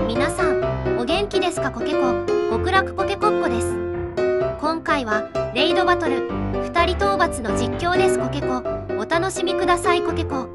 皆さんお元気ですか？コケコ極楽コケコッコです。今回はレイドバトル2人討伐の実況です。コケコお楽しみください。コケコ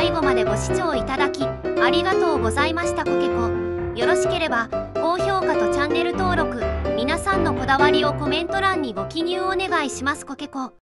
最後までご視聴いただきありがとうございました。コケコ、よろしければ高評価とチャンネル登録、皆さんのこだわりをコメント欄にご記入お願いします。コケコ。